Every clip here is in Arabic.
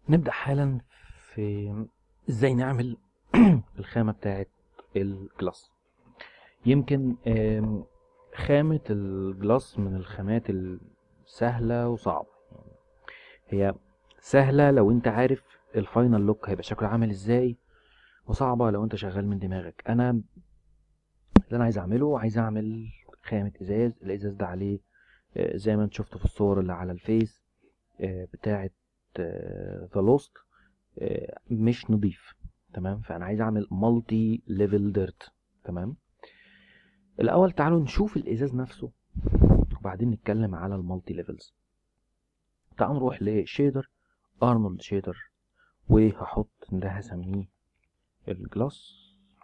نبدأ حالا في ازاي نعمل الخامة بتاعت الجلاس. يمكن خامة الجلاس من الخامات السهلة وصعبة. هي سهلة لو انت عارف الفاينل لوك هيبقى شكله عامل ازاي، وصعبة لو انت شغال من دماغك. انا اللي انا عايز اعمل خامة ازاز. الازاز ده عليه زي ما انت شفت في الصور اللي على الفيس بتاعت ذا لوست، مش نضيف. تمام، فانا عايز اعمل مالتي ليفل ديرت. تمام، الاول تعالوا نشوف الازاز نفسه وبعدين نتكلم على المالتي ليفلز. تعالوا نروح لشيدر، ارنولد شيدر، وهحط ده هسميه الجلاس.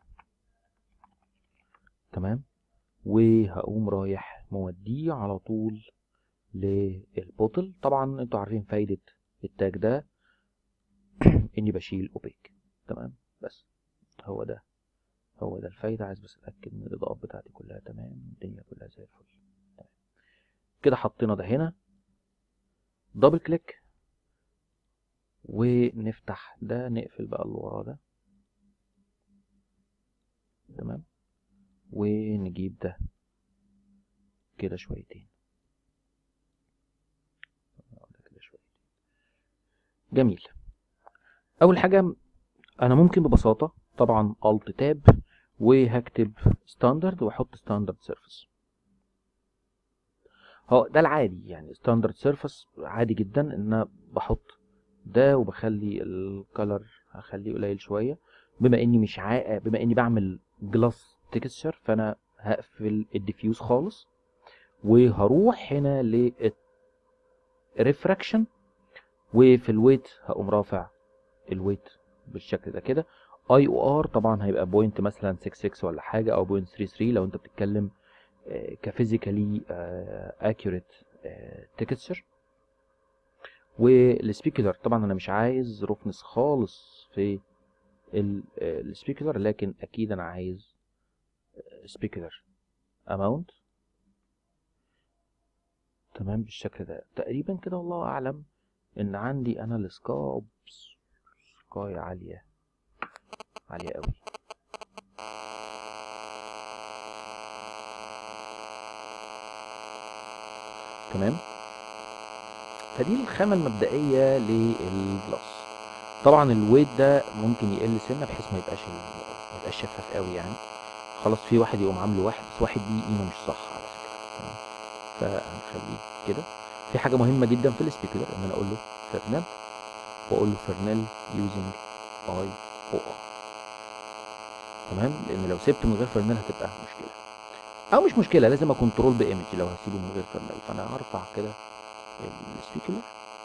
تمام، وهقوم رايح موديه على طول للبوتل. طبعا انتوا عارفين فايدة التاج ده اني بشيل اوبيك. تمام، بس هو ده الفايدة. عايز بس اتأكد ان الاضاءات بتاعتي كلها تمام، الدنيا كلها زي الفل. تمام. كده حطينا ده هنا، دبل كليك ونفتح ده، نقفل بقى اللي وراه ده. تمام، ونجيب ده كده شويتين، ده كده شويتين. جميل. اول حاجة انا ممكن ببساطة طبعا الت تاب وهكتب ستاندرد واحط ستاندرد سيرفيس. هو ده العادي، يعني ستاندرد سيرفيس عادي جدا ان انا بحط ده وبخلي الكالر هخليه قليل شويه. بما اني بعمل جلاس تكستشر، فانا هقفل الديفيوز خالص وهروح هنا للريفراكشن، وفي الويت هقوم رافع الويت بالشكل ده كده. اي او ار طبعا هيبقى بوينت مثلا 66 ولا حاجه، او بوينت 33 لو انت بتتكلم كفيزيكالي اكيوريت تكستشر. والسبيكولر طبعا انا مش عايز روفنس خالص في السبيكولر، لكن اكيد انا عايز سبيكولر اماونت. تمام، بالشكل ده تقريبا كده، والله اعلم. ان عندي انا سكاي عاليه عاليه قوي. تمام، فدي الخامه المبدئيه للجلاس. طبعا الويت ده ممكن يقل سنه بحيث ما يبقاش شفاف قوي يعني. خلاص، في واحد يقوم عامله واحد، بس واحد دي قيمه مش صح على فكره. تمام، فهنخليه كده. في حاجه مهمه جدا في السبيكولر ان انا اقول له فرنل، واقول له فرنل يوزنج اي او ار. تمام، لان لو سبته من غير فرنل هتبقى مشكله، او مش مشكله، لازم اكنترول بايمج لو هسيبه من غير فرنل. فانا هرفع كده السبيكولر.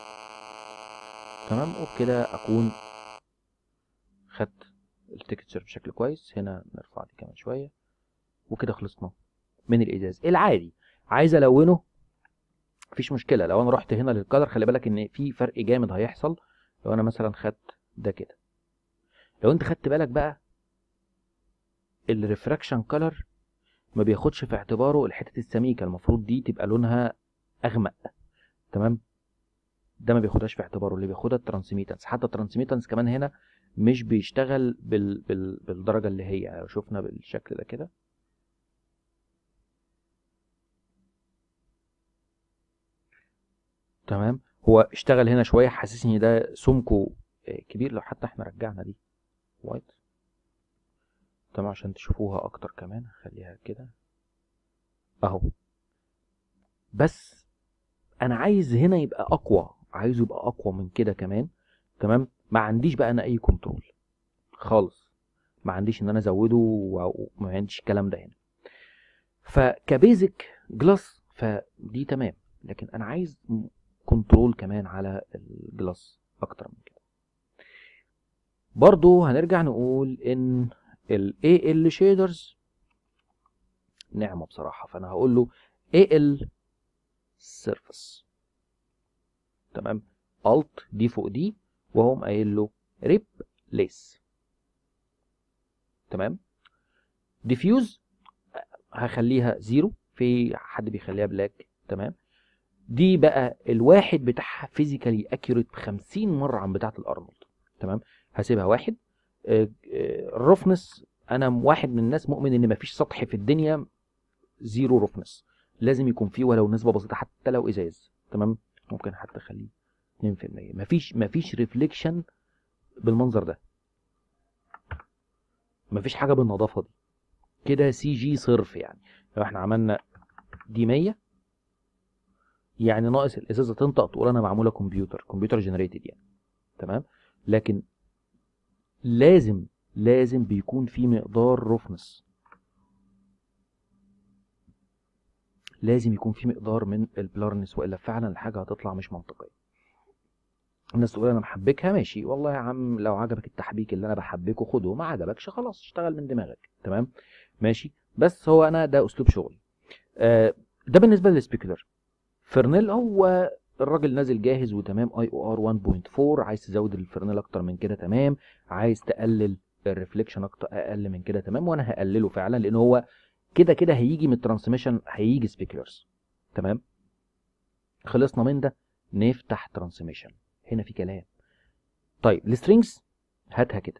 تمام، وبكده اكون خدت التكتشر بشكل كويس. هنا نرفع دي كمان شويه، وكده خلصنا من الازاز العادي. عايز الونه، مفيش مشكله. لو انا رحت هنا للكلر، خلي بالك ان في فرق جامد هيحصل لو انا مثلا خدت ده كده. لو انت خدت بالك بقى، الريفراكشن كلر ما بياخدش في اعتباره الحتت السميكه، المفروض دي تبقى لونها اغمق. تمام، ده ما بياخدهاش في اعتباره. اللي بياخدها الترانسميتنس، حتى الترانسميتنس كمان هنا مش بيشتغل بالدرجه اللي هي. يعني لو شفنا بالشكل ده كده، تمام، هو اشتغل هنا شويه، حاسسني ده سمكه كبير. لو حتى احنا رجعنا دي وايت، تمام، عشان تشوفوها اكتر كمان هخليها كده اهو. بس انا عايز هنا يبقى اقوى، عايزه يبقى اقوى من كده كمان. تمام، ما عنديش بقى انا اي كنترول خالص، ما عنديش ان انا ازوده وما عنديش الكلام ده هنا. فكبيزك جلاس فدي تمام، لكن انا عايز كنترول كمان على الجلاس اكتر من كده. برضو هنرجع نقول ان ال AL shaders نعمة بصراحة، فانا هقول له AL surface. تمام، Alt دي فوق دي، وهم قايل له replace. تمام، diffuse هخليها زيرو، في حد بيخليها بلاك. تمام، دي بقى الواحد بتاعها فيزيكالي اكيوريت ب50 مره عن بتاعه الارنولد. تمام، هسيبها واحد. الرفنس، انا واحد من الناس مؤمن ان مفيش سطح في الدنيا زيرو رفنس، لازم يكون فيه ولو نسبه بسيطه حتى لو ازاز. تمام، ممكن حتى اخليه 2%. مفيش ريفليكشن بالمنظر ده، مفيش حاجه بالنظافه دي كده، سي جي صرف. يعني لو احنا عملنا دي 100، يعني ناقص الازازه تنطق تقول انا معموله كمبيوتر جنريتد يعني. تمام، لكن لازم بيكون في مقدار رفنس، لازم يكون في مقدار من البلارنس، والا فعلا الحاجه هتطلع مش منطقيه. الناس تقول انا محبكها، ماشي والله يا عم، لو عجبك التحبيك اللي انا بحبكه خده، ما عجبكش خلاص اشتغل من دماغك. تمام ماشي، بس هو انا ده اسلوب شغلي. ده بالنسبه للسبيكولر. فرنيل هو الراجل نازل جاهز وتمام، اي او ار 1.4. عايز تزود الفرنيل اكتر من كده تمام، عايز تقلل الريفليكشن اكتر اقل من كده تمام، وانا هقلله فعلا لان هو كده هيجي من الترانسميشن، هيجي سبيكولرز. تمام، خلصنا من ده، نفتح ترانسميشن. هنا في كلام. طيب السترينجز هاتها كده.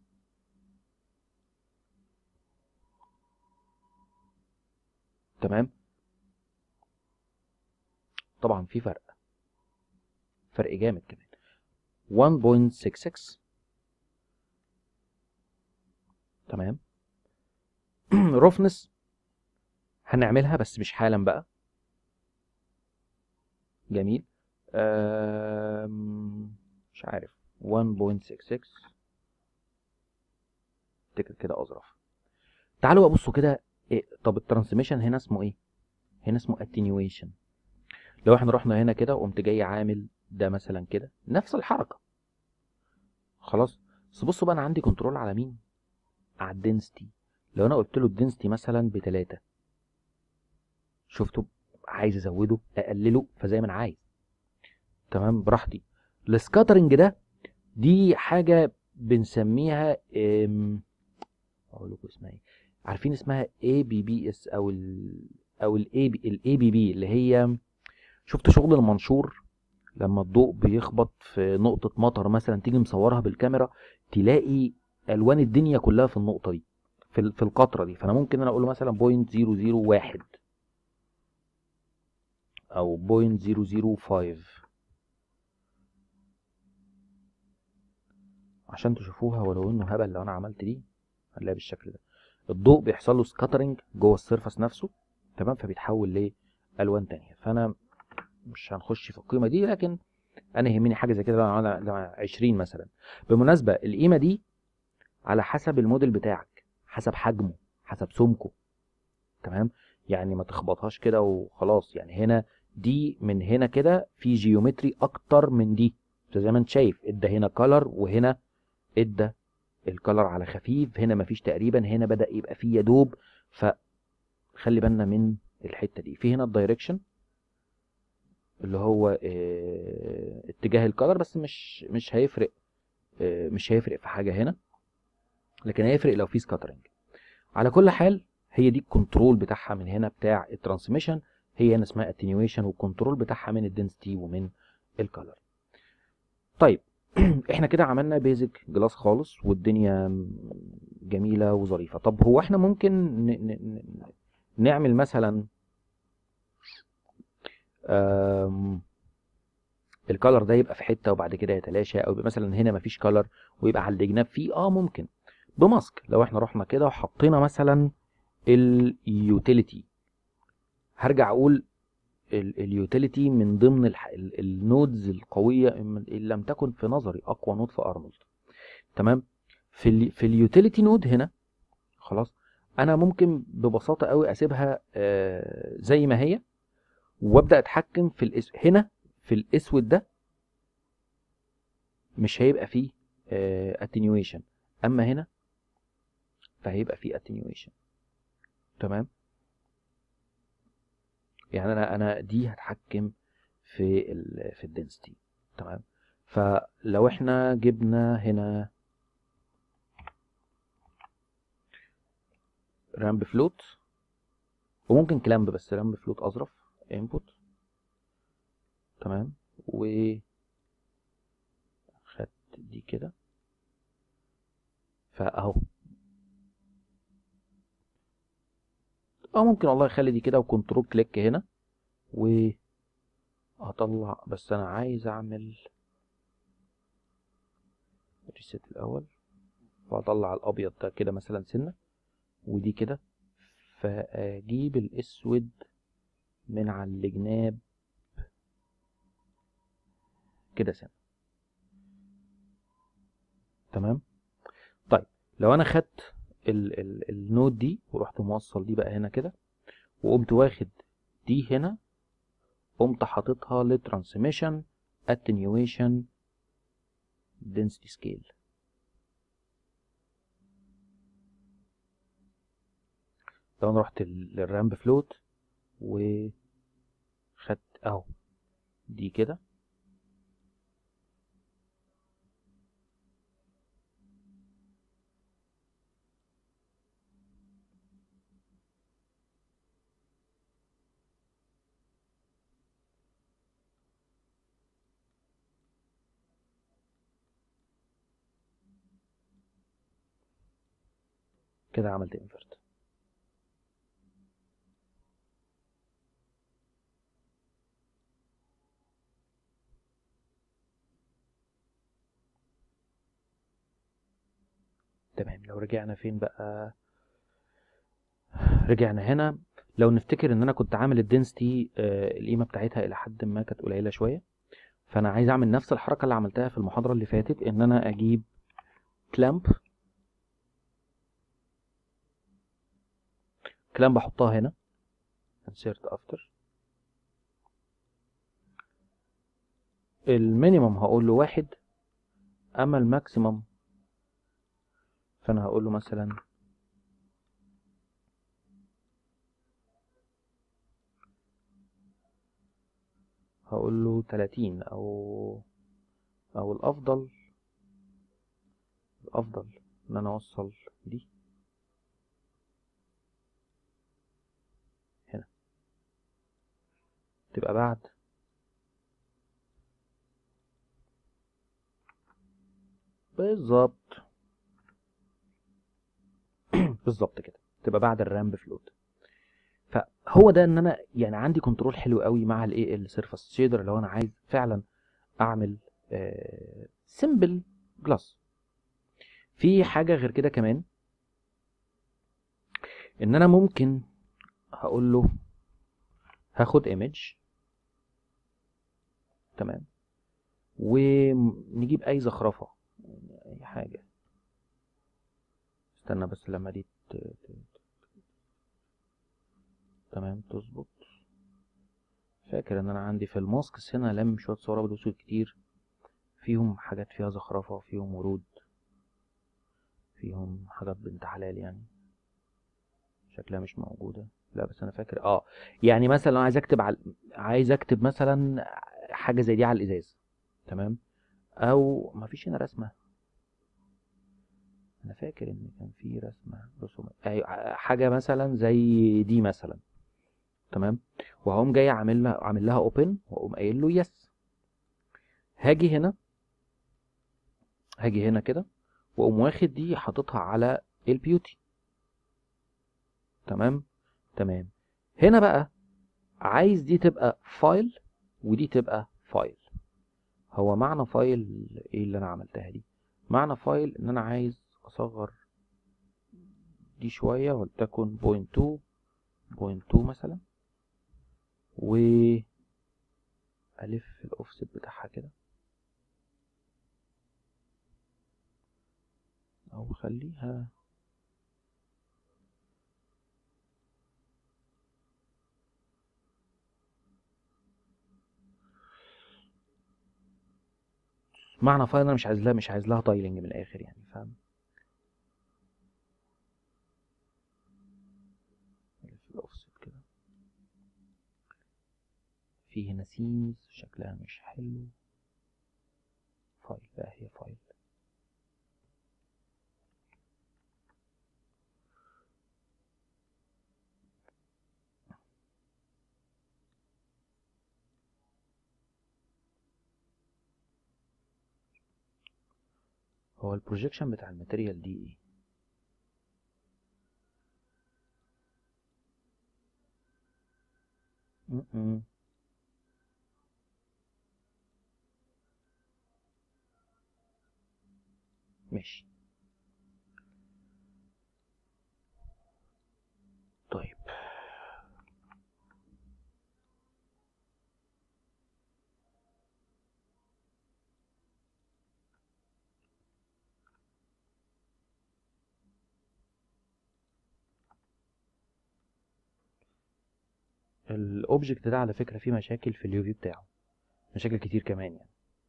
تمام، طبعا في فرق جامد كمان. 1.66. تمام. رفنس هنعملها بس مش حالا بقى. جميل. مش عارف 1.66 افتكر كده اظرف. تعالوا بقى بصوا كده. إيه؟ طب الترانسميشن هنا اسمه ايه؟ هنا اسمه اتنيويشن. لو احنا رحنا هنا كده وقمت جاي عامل ده مثلا كده نفس الحركه، خلاص. بس بصوا بقى، انا عندي كنترول على مين؟ على الدنسيتي. لو انا قلت له الدنسيتي مثلا ب3، شفتوا؟ عايز ازوده اقلله فزي ما انا عايز. تمام، براحتي. السكاترنج ده دي حاجه بنسميها اقول لكم اسمها ايه؟ عارفين اسمها اي بي بي اس او الاي بي بي اللي هي، شفت شغل المنشور لما الضوء بيخبط في نقطة مطر مثلا، تيجي مصورها بالكاميرا تلاقي الوان الدنيا كلها في النقطة دي، في القطرة دي. فانا ممكن انا اقول له مثلا 0.001 او 0.005 عشان تشوفوها. ولو انه هبل لو انا عملت دي هنلاقي بالشكل ده الضوء بيحصل له سكاترنج جوه السيرفس نفسه. تمام، فبيتحول لالوان تانية. فانا مش هنخش في القيمه دي، لكن انا يهمني حاجه زي كده لو انا 20 مثلا. بالمناسبه القيمه دي على حسب الموديل بتاعك، حسب حجمه، حسب سمكه. تمام، يعني ما تخبطهاش كده وخلاص. يعني هنا دي من هنا كده في جيومتري اكتر من دي، زي ما انت شايف ادى هنا كلر وهنا ادى الكلر على خفيف، هنا مفيش تقريبا، هنا بدأ يبقى فيه يدوب. فخلي بالنا من الحته دي. في هنا الدايركشن اللي هو اتجاه الكلر، بس مش هيفرق. مش هيفرق في حاجه هنا، لكن هيفرق لو في سكاترنج. على كل حال هي دي الكنترول بتاعها من هنا بتاع الترانسميشن، هي هنا اسمها اتنيويشن، والكنترول بتاعها من الدنسيتي ومن الكلر. طيب احنا كده عملنا بيزك جلاس خالص والدنيا جميله وظريفه. طب هو احنا ممكن نعمل مثلا الكالر ده يبقى في حته وبعد كده يتلاشى، او يبقى مثلا هنا مفيش كالر ويبقى على الجناب فيه؟ ممكن بماسك. لو احنا رحنا كده وحطينا مثلا اليوتيليتي، هرجع اقول اليوتيليتي من ضمن النودز القويه اللي لم تكن في نظري اقوى نود في ارنولد. تمام، في اليوتيليتي نود هنا خلاص، انا ممكن ببساطه قوي اسيبها زي ما هي، وابدا اتحكم في هنا في الاسود ده مش هيبقى فيه attenuation، اما هنا فهيبقى فيه attenuation. تمام، يعني انا دي هتحكم في الدنسيتي. تمام، فلو احنا جبنا هنا رامب فلوت، وممكن كلامب بس رامب فلوت اظرف input، تمام، خدت دي كده، فاهو. ممكن والله اخلي دي كده وكنترول كليك هنا وهطلع، بس انا عايز اعمل ريست الاول، فاطلع الابيض ده كده مثلا سنة، ودي كده، فاجيب الاسود من على الجناب كده سنة. تمام. طيب لو انا خدت النود دي ورحت موصل دي بقى هنا كده، وقمت واخد دي هنا، قمت حاططها للترانسميشن اتنيويشن density scale. لو انا رحت للرامب فلوت وخدت اهو دي كده، كده عملت انفرت. تمام. لو رجعنا فين بقى، رجعنا هنا. لو نفتكر ان انا كنت عامل الدنسيتي القيمه بتاعتها الى حد ما كانت قليله شويه، فانا عايز اعمل نفس الحركه اللي عملتها في المحاضره اللي فاتت، ان انا اجيب كلامب احطها هنا insert after المينيمم هقول له 1، اما الماكسيمم فانا هقول له مثلا هقول له 30، او الافضل ان انا اوصل دي هنا، تبقى بعد بالظبط بالظبط كده، تبقى بعد الرامب فلوت. فهو ده ان انا يعني عندي كنترول حلو قوي مع الايه السيرفس شيدر، لو انا عايز فعلا اعمل سيمبل جلاس. في حاجه غير كده كمان، ان انا ممكن هقول له هاخد ايمج، تمام، ونجيب اي زخرفه، يعني اي حاجه. استنى بس لما دي تمام تظبط. فاكر ان انا عندي في الماسكس هنا لم شويه صور ابيض واسود كتير، فيهم حاجات فيها زخرفه، فيهم ورود، فيهم حاجات بنت حلال يعني شكلها مش موجوده. لا بس انا فاكر يعني مثلا لو عايز اكتب مثلا حاجه زي دي على الازاز، تمام، او مفيش هنا رسمه. انا فاكر ان كان في رسوم حاجه مثلا زي دي مثلا، تمام، وهقوم جاي عامل لها اوبن، واقوم قايل له يس. هاجي هنا كده، واقوم واخد دي حاططها على البيوتي. تمام. تمام. هنا بقى عايز دي تبقى فايل ودي تبقى فايل. هو معنى فايل ايه اللي انا عملتها دي؟ معنى فايل ان انا عايز اصغر دي شويه، ولتكن 0.2 مثلا، و الف الاوفست بتاعها كده، او خليها معنى فايل انا مش عايز لها تايلنج من الاخر يعني، فاهم؟ الف الاوفست كده، في هنا سينز شكلها مش حلو. فايل بقى، هي فايل. هو البروجيكشن بتاع الماتيريال دي ايه؟ ماشي. طيب الاوبجكت ده على فكرة فيه مشاكل في اليو في بتاعه، مشاكل كتير كمان يعني.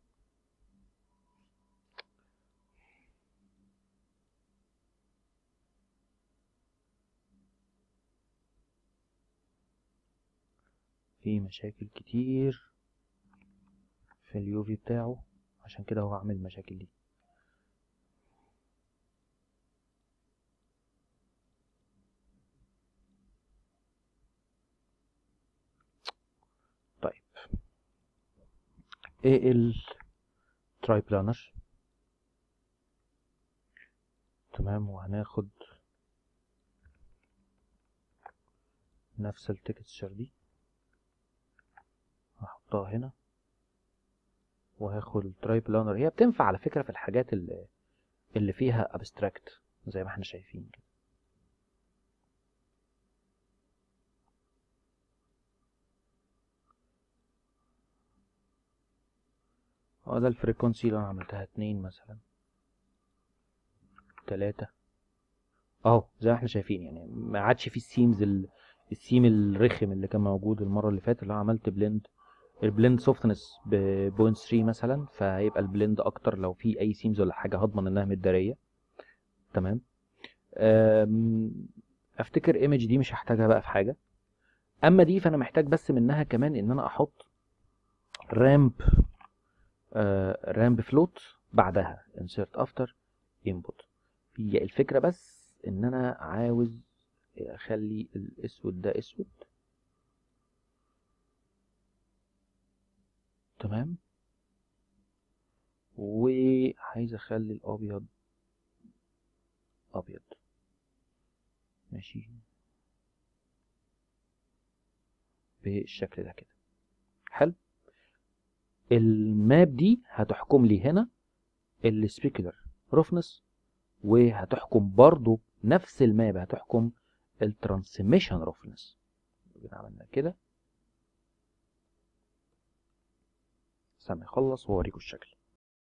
في مشاكل كتير في اليو في بتاعه، عشان كده هو عامل المشاكل دي. طيب ايه التراي بلانر؟ تمام، وهناخد نفس التكستشر دي هحطها هنا، وهاخد التراي بلانر. هي بتنفع على فكرة في الحاجات اللي فيها ابستراكت زي ما احنا شايفين كده. اه ده الفريكونسي اللي انا عملتها 2 مثلا 3 اهو زي ما احنا شايفين. يعني ما عادش فيه السيمز السيم الرخم اللي كان موجود المرة اللي فاتت. اللي انا عملت البلند سوفتنس ب 0.3 مثلا، فهيبقى البلند اكتر. لو في اي سيمز ولا حاجة هضمن انها متدارية. تمام. افتكر ايمج دي مش هحتاجها بقى في حاجة. اما دي فانا محتاج بس منها كمان ان انا احط رامب رامب فلوت بعدها insert after input. هي الفكرة بس ان انا عاوز اخلي الاسود ده اسود. تمام. وعايز اخلي الابيض ابيض. ماشي بالشكل ده كده. حلو. الماب دي هتحكم لي هنا السبيكولر روفنس، وهتحكم برضو نفس الماب هتحكم الترانسميشن روفنس. عملنا كده. استنى يخلص واوريكم الشكل.